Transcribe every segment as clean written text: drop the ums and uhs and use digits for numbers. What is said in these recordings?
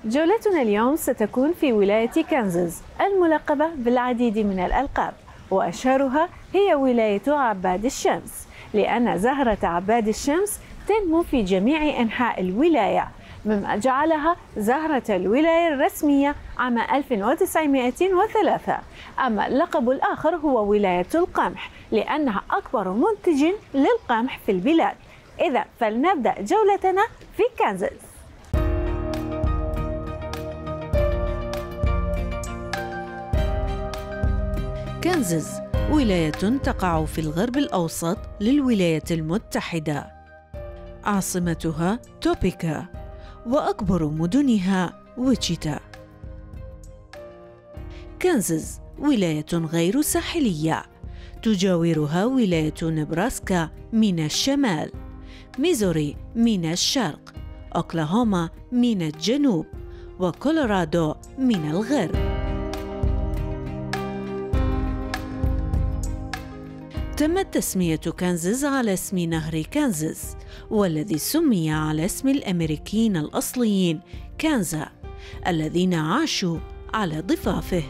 جولتنا اليوم ستكون في ولاية كانزاس الملقبة بالعديد من الألقاب، وأشهرها هي ولاية عباد الشمس، لأن زهرة عباد الشمس تنمو في جميع أنحاء الولاية، مما جعلها زهرة الولاية الرسمية عام 1903. أما اللقب الآخر هو ولاية القمح، لأنها أكبر منتج للقمح في البلاد. إذا فلنبدأ جولتنا في كانزاس. كانزاس ولاية تقع في الغرب الأوسط للولايات المتحدة، عاصمتها توبيكا، وأكبر مدنها ويتشيتا. كانزاس ولاية غير ساحلية، تجاورها ولاية نبراسكا من الشمال، ميزوري من الشرق، أوكلاهوما من الجنوب، وكولورادو من الغرب. تمت تسمية كانزاس على اسم نهر كانزاس، والذي سمي على اسم الأمريكيين الأصليين كانزا الذين عاشوا على ضفافه.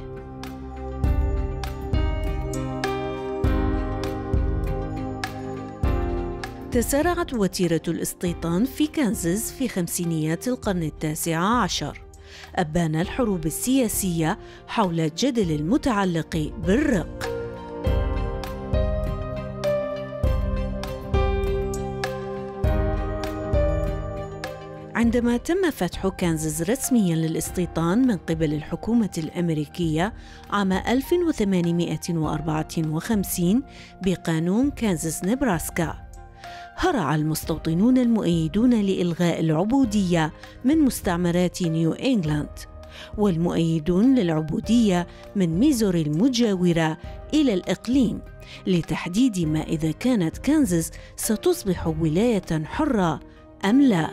تسارعت وتيرة الاستيطان في كانزاس في خمسينيات القرن التاسع عشر، أبان الحروب السياسية حول الجدل المتعلق بالرق. عندما تم فتح كانزاس رسمياً للاستيطان من قبل الحكومة الأمريكية عام 1854 بقانون كانزاس نبراسكا، هرع المستوطنون المؤيدون لإلغاء العبودية من مستعمرات نيو إنجلاند، والمؤيدون للعبودية من ميزوري المجاورة إلى الإقليم، لتحديد ما إذا كانت كانزاس ستصبح ولاية حرة أم لا.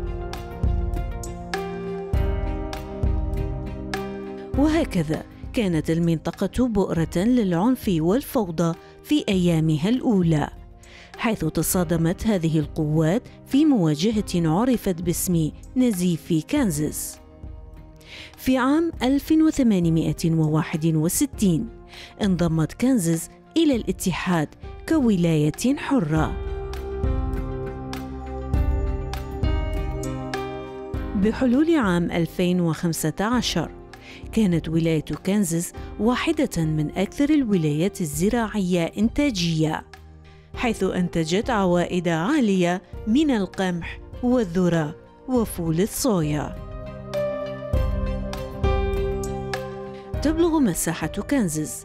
وهكذا كانت المنطقة بؤرة للعنف والفوضى في أيامها الأولى، حيث تصادمت هذه القوات في مواجهة عرفت باسم نزيف كانزاس. في عام 1861 انضمت كانزاس إلى الاتحاد كولاية حرة. بحلول عام 2015 كانت ولاية كانزاس واحدة من أكثر الولايات الزراعية إنتاجية، حيث أنتجت عوائد عالية من القمح والذرة وفول الصويا. تبلغ مساحة كانزاس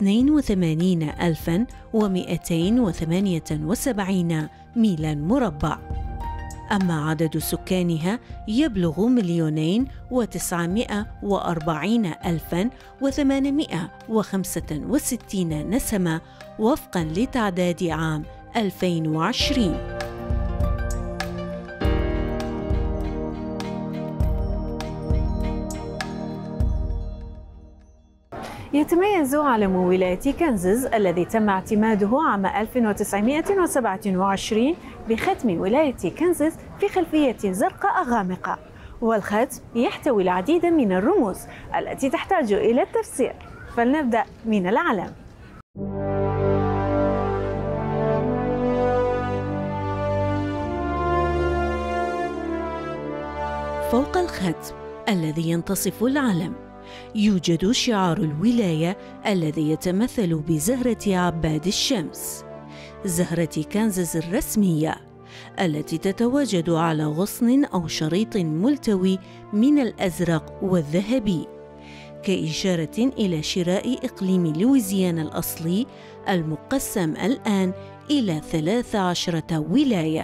82,278 ميلاً مربع، أما عدد سكانها يبلغ 2,940,865 نسمة وفقاً لتعداد عام 2020. يتميز علم ولاية كانزاس الذي تم اعتماده عام 1927 بختم ولاية كانزاس في خلفية زرقاء غامقة، والختم يحتوي العديد من الرموز التي تحتاج إلى التفسير. فلنبدأ من العلم. فوق الختم الذي ينتصف العلم يوجد شعار الولاية الذي يتمثل بزهرة عباد الشمس، زهرة كانزاس الرسمية، التي تتواجد على غصن أو شريط ملتوي من الأزرق والذهبي، كإشارة إلى شراء إقليم لويزيانا الأصلي المقسم الآن إلى 13 ولاية.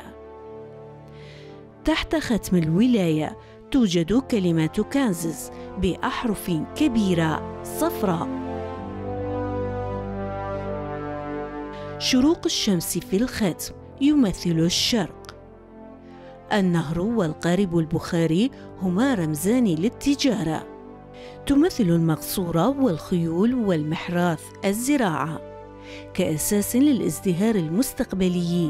تحت ختم الولاية توجد كلمة كانزاس بأحرف كبيرة صفراء. شروق الشمس في الختم يمثل الشرق. النهر والقارب البخاري هما رمزان للتجارة. تمثل المقصورة والخيول والمحراث الزراعة كأساس للازدهار المستقبلي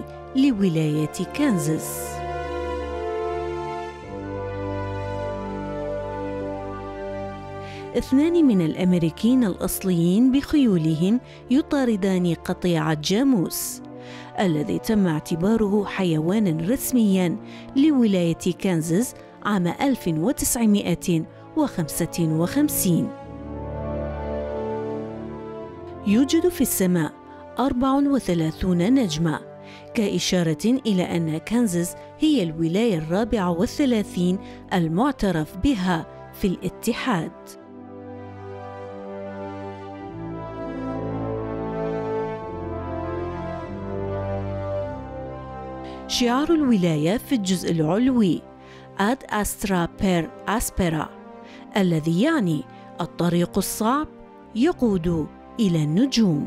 لولاية كانزاس. 2 من الأمريكيين الأصليين بخيولهم يطاردان قطيع جاموس الذي تم اعتباره حيوانا رسميا لولاية كانزاس عام 1955. يوجد في السماء 34 نجمة، كإشارة إلى أن كانزاس هي الولاية 34 المعترف بها في الاتحاد. شعار الولاية في الجزء العلوي Ad Astra per Aspera، الذي يعني الطريق الصعب يقود إلى النجوم.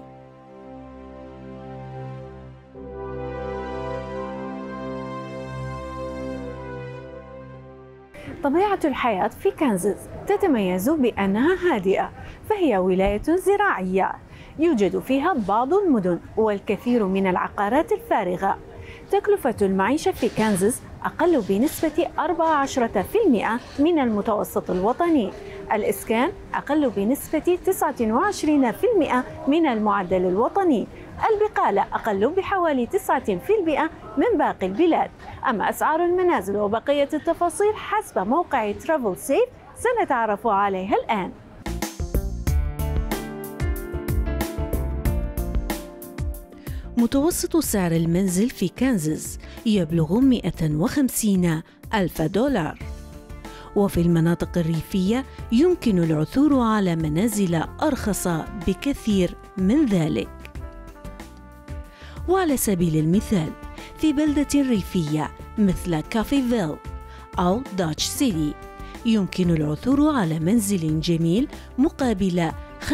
طبيعة الحياة في كانزاس تتميز بأنها هادئة، فهي ولاية زراعية يوجد فيها بعض المدن والكثير من العقارات الفارغة. تكلفة المعيشة في كانزاس أقل بنسبة 14% من المتوسط الوطني. الإسكان أقل بنسبة 29% من المعدل الوطني. البقالة أقل بحوالي 9% من باقي البلاد. أما أسعار المنازل وبقية التفاصيل حسب موقع ترافل سيف سنتعرف عليها الآن. متوسط سعر المنزل في كانزاس يبلغ 150,000 دولار، وفي المناطق الريفية يمكن العثور على منازل أرخص بكثير من ذلك. وعلى سبيل المثال في بلدة ريفية مثل كافيفيل أو داتش سيتي يمكن العثور على منزل جميل مقابل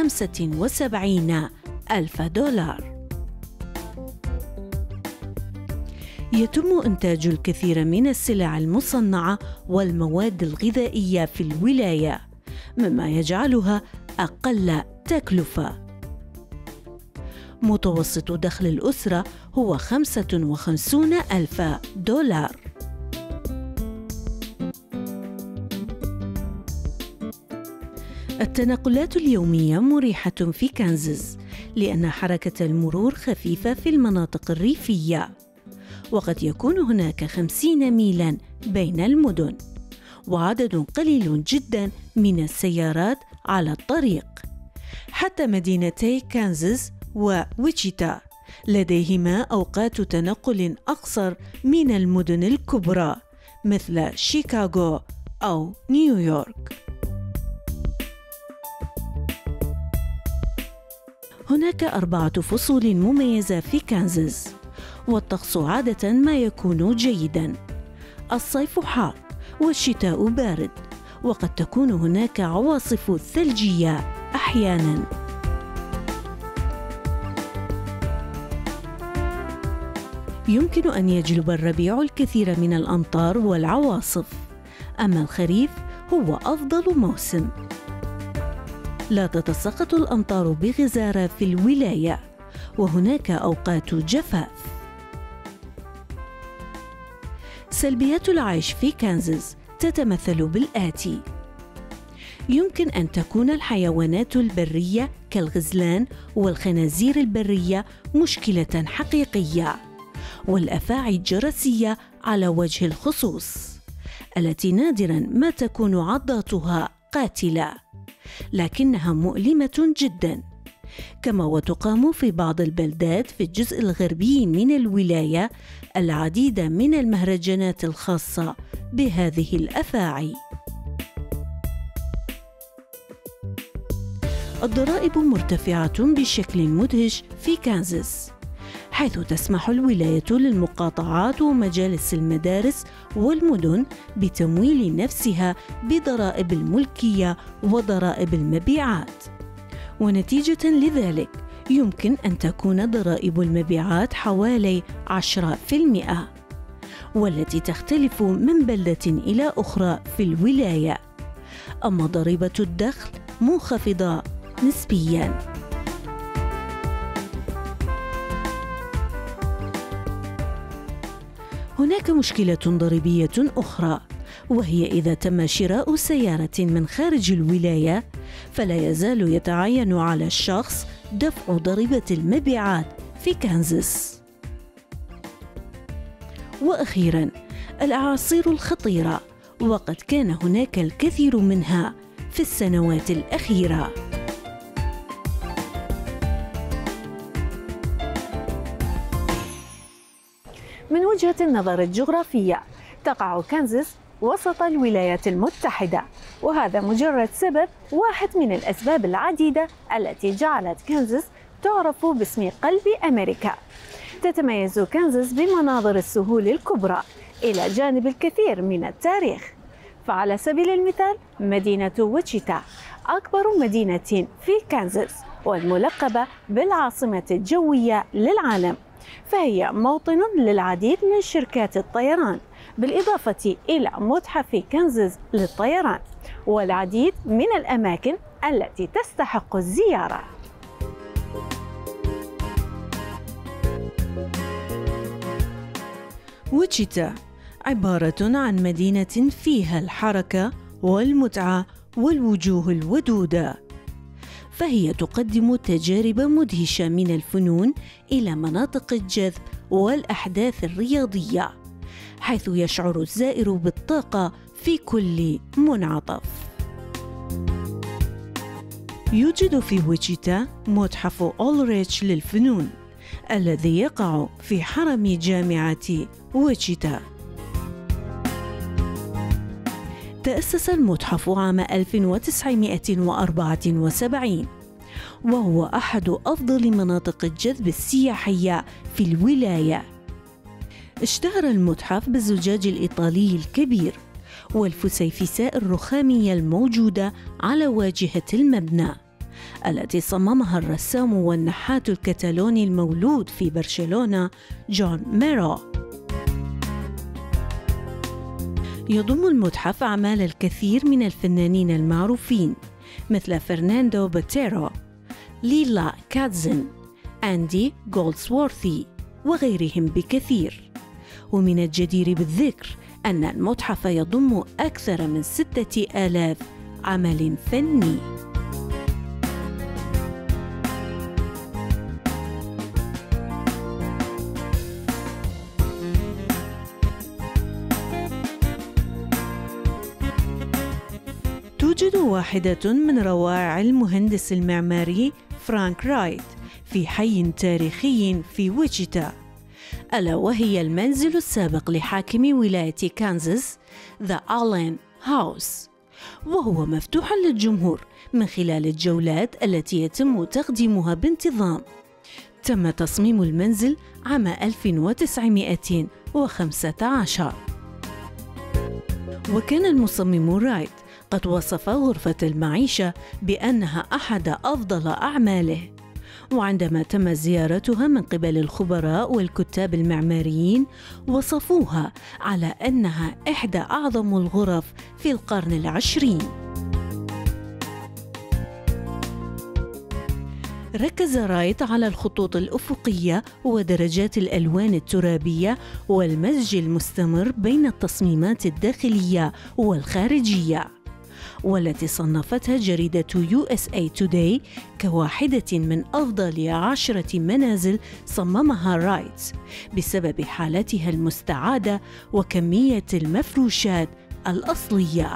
75,000 دولار. يتم إنتاج الكثير من السلع المصنعة والمواد الغذائية في الولاية، مما يجعلها أقل تكلفة. متوسط دخل الأسرة هو 55,000 دولار. التنقلات اليومية مريحة في كانزاس لأن حركة المرور خفيفة في المناطق الريفية، وقد يكون هناك 50 ميلاً بين المدن، وعدد قليل جداً من السيارات على الطريق. حتى مدينتي كانزاس وويتشيتا لديهما أوقات تنقل أقصر من المدن الكبرى مثل شيكاغو أو نيويورك. هناك 4 فصول مميزة في كانزاس، والطقس عادة ما يكون جيداً. الصيف حار والشتاء بارد، وقد تكون هناك عواصف ثلجية أحياناً. يمكن أن يجلب الربيع الكثير من الأمطار والعواصف، أما الخريف هو أفضل موسم. لا تتساقط الأمطار بغزارة في الولاية، وهناك أوقات جفاف. سلبيات العيش في كانزاس تتمثل بالآتي: يمكن أن تكون الحيوانات البرية كالغزلان والخنازير البرية مشكلة حقيقية، والأفاعي الجرسية على وجه الخصوص، التي نادراً ما تكون عضاتها قاتلة، لكنها مؤلمة جداً. كما وتقام في بعض البلدات في الجزء الغربي من الولاية العديد من المهرجانات الخاصة بهذه الأفاعي. الضرائب مرتفعة بشكل مدهش في كانزاس، حيث تسمح الولاية للمقاطعات ومجالس المدارس والمدن بتمويل نفسها بضرائب الملكية وضرائب المبيعات، ونتيجة لذلك يمكن أن تكون ضرائب المبيعات حوالي 10%، والتي تختلف من بلدة إلى أخرى في الولاية. أما ضريبة الدخل منخفضة نسبياً. هناك مشكلة ضريبية أخرى، وهي إذا تم شراء سيارة من خارج الولاية فلا يزال يتعين على الشخص دفع ضريبة المبيعات في كانزاس. وأخيراً، الأعاصير الخطيرة، وقد كان هناك الكثير منها في السنوات الأخيرة. من وجهة النظر الجغرافية، تقع كانزاس وسط الولايات المتحدة، وهذا مجرد سبب واحد من الأسباب العديدة التي جعلت كانزاس تعرف باسم قلب أمريكا. تتميز كانزاس بمناظر السهول الكبرى إلى جانب الكثير من التاريخ. فعلى سبيل المثال، مدينة ويتشيتا أكبر مدينة في كانزاس والملقبة بالعاصمة الجوية للعالم، فهي موطن للعديد من شركات الطيران، بالإضافة إلى متحف كانزاس للطيران والعديد من الأماكن التي تستحق الزيارة. ويتشيتا عبارة عن مدينة فيها الحركة والمتعة والوجوه الودودة، فهي تقدم تجارب مدهشة من الفنون إلى مناطق الجذب والأحداث الرياضية، حيث يشعر الزائر بالطاقة في كل منعطف. يوجد في ويتشيتا متحف أولريتش للفنون الذي يقع في حرم جامعة ويتشيتا. تأسس المتحف عام 1974 وهو أحد أفضل مناطق الجذب السياحية في الولاية. اشتهر المتحف بالزجاج الإيطالي الكبير والفسيفساء الرخامية الموجودة على واجهة المبنى، التي صممها الرسام والنحات الكتالوني المولود في برشلونة جون ميرو. يضم المتحف أعمال الكثير من الفنانين المعروفين مثل فرناندو بوتيرو، ليلا كاتزن، أندي جولدسورثي وغيرهم بكثير. ومن الجدير بالذكر أن المتحف يضم أكثر من 6000 عمل فني. توجد واحدة من روائع المهندس المعماري فرانك رايت في حي تاريخي في ويتشيتا، ألا وهي المنزل السابق لحاكم ولاية كانزاس ذا آلين هاوس، وهو مفتوح للجمهور من خلال الجولات التي يتم تقديمها بانتظام. تم تصميم المنزل عام 1915، وكان المصمم رايت قد وصف غرفة المعيشة بأنها أحد أفضل أعماله. وعندما تم زيارتها من قبل الخبراء والكتاب المعماريين وصفوها على أنها إحدى أعظم الغرف في القرن العشرين. ركز رايت على الخطوط الأفقية ودرجات الألوان الترابية والمزج المستمر بين التصميمات الداخلية والخارجية، والتي صنفتها جريدة USA Today كواحدة من أفضل 10 منازل صممها رايت بسبب حالتها المستعادة وكمية المفروشات الأصلية.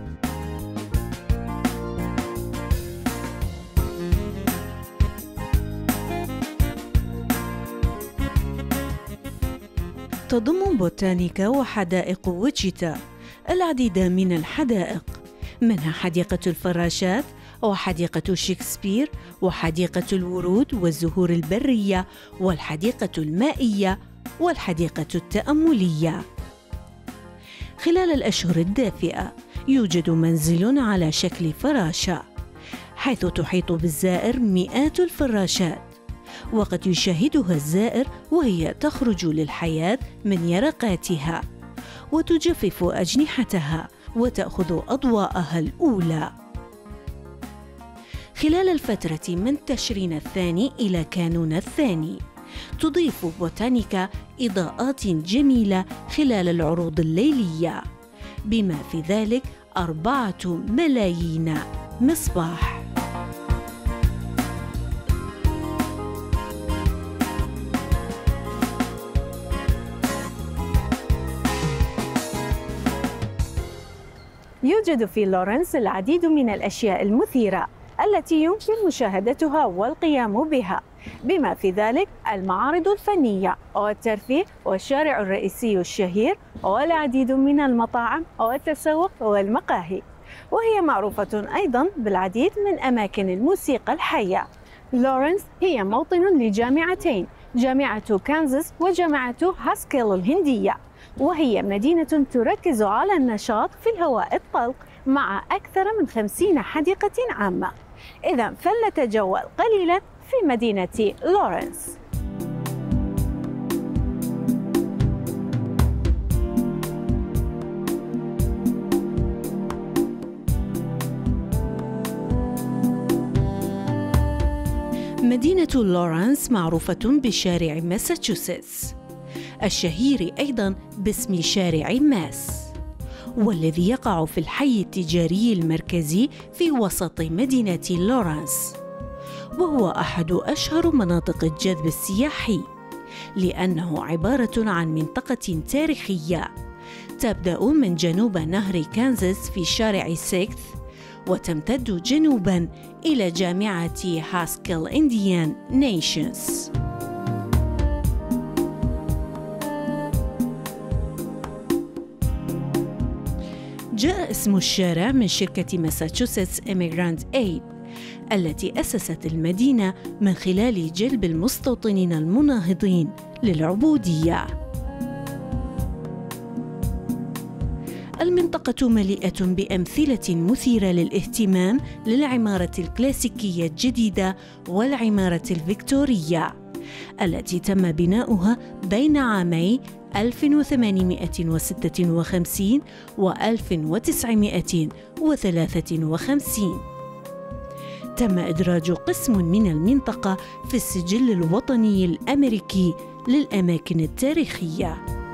تضم بوتانيكا وحدائق ويتشيتا العديد من الحدائق، منها حديقة الفراشات وحديقة شكسبير وحديقة الورود والزهور البرية والحديقة المائية والحديقة التأملية. خلال الأشهر الدافئة يوجد منزل على شكل فراشة، حيث تحيط بالزائر مئات الفراشات، وقد يشاهدها الزائر وهي تخرج للحياة من يرقاتها وتجفف أجنحتها وتأخذ أضواءها الأولى. خلال الفترة من تشرين الثاني إلى كانون الثاني تضيف بوتانيكا إضاءات جميلة خلال العروض الليلية، بما في ذلك 4 ملايين مصباح. يوجد في لورنس العديد من الأشياء المثيرة التي يمكن مشاهدتها والقيام بها، بما في ذلك المعارض الفنية والترفيه والشارع الرئيسي الشهير والعديد من المطاعم والتسوق والمقاهي، وهي معروفة أيضا بالعديد من أماكن الموسيقى الحية. لورنس هي موطن لجامعتين، جامعة كانزاس وجامعة هاسكيل الهندية، وهي مدينة تركز على النشاط في الهواء الطلق مع أكثر من 50 حديقة عامة. إذا فلنتجول قليلا في مدينة لورنس. مدينة لورنس معروفة بشارع ماساتشوستس الشهير أيضاً باسم شارع ماس، والذي يقع في الحي التجاري المركزي في وسط مدينة لورنس، وهو أحد أشهر مناطق الجذب السياحي لأنه عبارة عن منطقة تاريخية تبدأ من جنوب نهر كانزاس في شارع 6 وتمتد جنوباً إلى جامعة هاسكيل إنديان نيشنز. جاء اسم الشارع من شركة ماساتشوستس إميغرانت إيد التي أسست المدينة من خلال جلب المستوطنين المناهضين للعبودية. المنطقة مليئة بأمثلة مثيرة للاهتمام للعمارة الكلاسيكية الجديدة والعمارة الفيكتورية التي تم بناؤها بين عامي 1856 و 1953. تم إدراج قسم من المنطقة في السجل الوطني الأمريكي للأماكن التاريخية.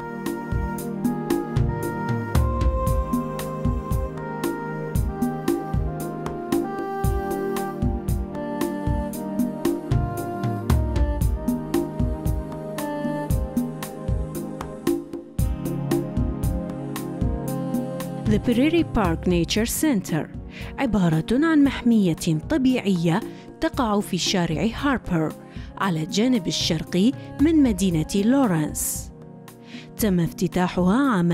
The Prairie Park Nature Center عبارة عن محمية طبيعية تقع في شارع هاربر على الجانب الشرقي من مدينة لورنس. تم افتتاحها عام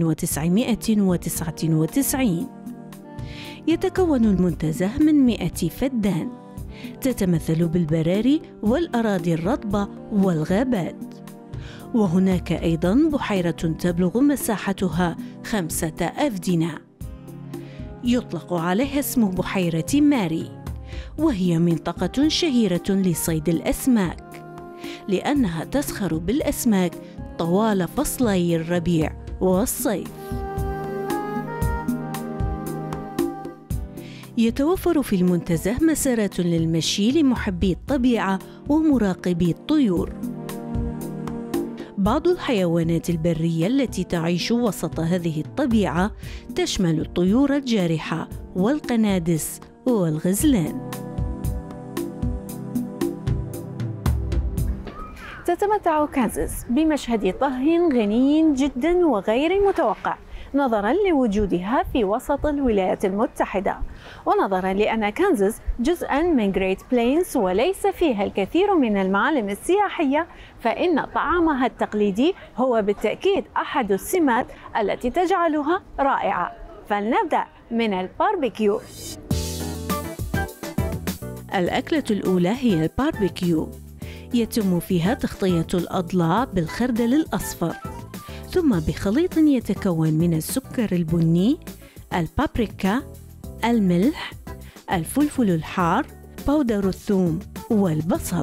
1999. يتكون المنتزه من 100 فدان تتمثل بالبراري والأراضي الرطبة والغابات، وهناك أيضاً بحيرة تبلغ مساحتها 5 أفدنة يطلق عليها اسم بحيرة ماري، وهي منطقة شهيرة لصيد الأسماك لأنها تزخر بالأسماك طوال فصلي الربيع والصيف. يتوفر في المنتزه مسارات للمشي لمحبي الطبيعة ومراقبي الطيور. بعض الحيوانات البرية التي تعيش وسط هذه الطبيعة تشمل الطيور الجارحة والقنادس والغزلان. تتمتع كانزاس بمشهد طهي غني جدا وغير متوقع نظرا لوجودها في وسط الولايات المتحدة، ونظرا لأن كانزاس جزءا من جريت بلينز وليس فيها الكثير من المعالم السياحية، فإن طعامها التقليدي هو بالتأكيد أحد السمات التي تجعلها رائعة. فلنبدأ من الباربيكيو. الأكلة الأولى هي الباربيكيو، يتم فيها تغطية الأضلاع بالخردل الأصفر، ثم بخليط يتكون من السكر البني، البابريكا، الملح، الفلفل الحار، بودر الثوم والبصل.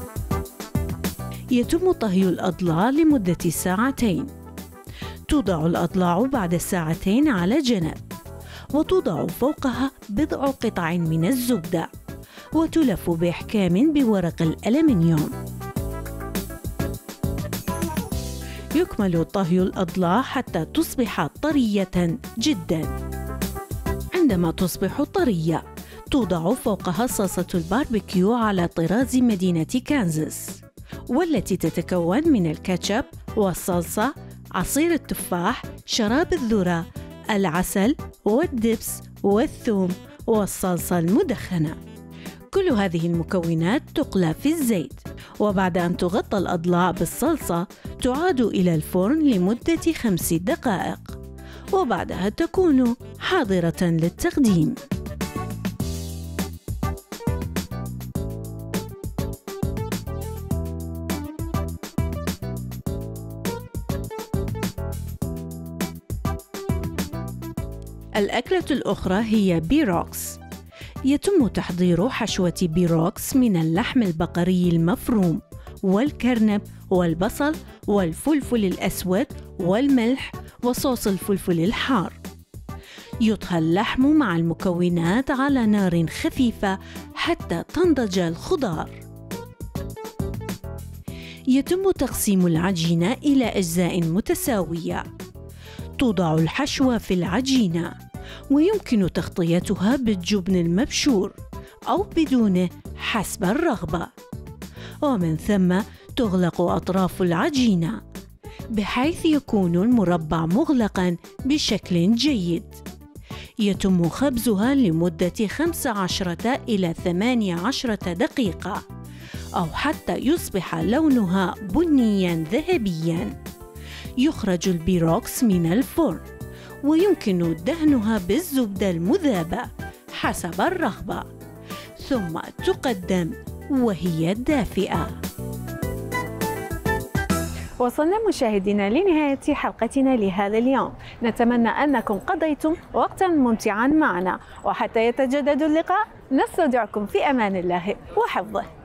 يتم طهي الأضلاع لمدة 2 ساعات. توضع الأضلاع بعد 2 ساعات على جنب، وتوضع فوقها بضع قطع من الزبدة، وتلف بإحكام بورق الألمنيوم. يكمل طهي الأضلاع حتى تصبح طرية جدا. عندما تصبح طرية توضع فوقها صلصة الباربيكيو على طراز مدينة كانزاس، والتي تتكون من الكاتشب والصلصة، عصير التفاح، شراب الذرة، العسل والدبس والثوم والصلصة المدخنة. كل هذه المكونات تقلى في الزيت، وبعد أن تغطى الأضلاع بالصلصة تعاد إلى الفرن لمدة 5 دقائق، وبعدها تكون حاضرة للتقديم. الأكلة الأخرى هي بيروكس. يتم تحضير حشوة بيروكس من اللحم البقري المفروم والكرنب والبصل والفلفل الأسود والملح وصوص الفلفل الحار. يطهى اللحم مع المكونات على نار خفيفة حتى تنضج الخضار. يتم تقسيم العجينة إلى أجزاء متساوية. توضع الحشوة في العجينة، ويمكن تغطيتها بالجبن المبشور أو بدونه حسب الرغبة، ومن ثم تغلق أطراف العجينة بحيث يكون المربع مغلقاً بشكل جيد. يتم خبزها لمدة 15 إلى 18 دقيقة أو حتى يصبح لونها بنياً ذهبياً. يخرج البيروكس من الفرن، ويمكن دهنها بالزبدة المذابة حسب الرغبة، ثم تقدم وهي دافئة. وصلنا مشاهدينا لنهاية حلقتنا لهذا اليوم. نتمنى أنكم قضيتم وقتا ممتعا معنا، وحتى يتجدد اللقاء نستودعكم في أمان الله وحفظه.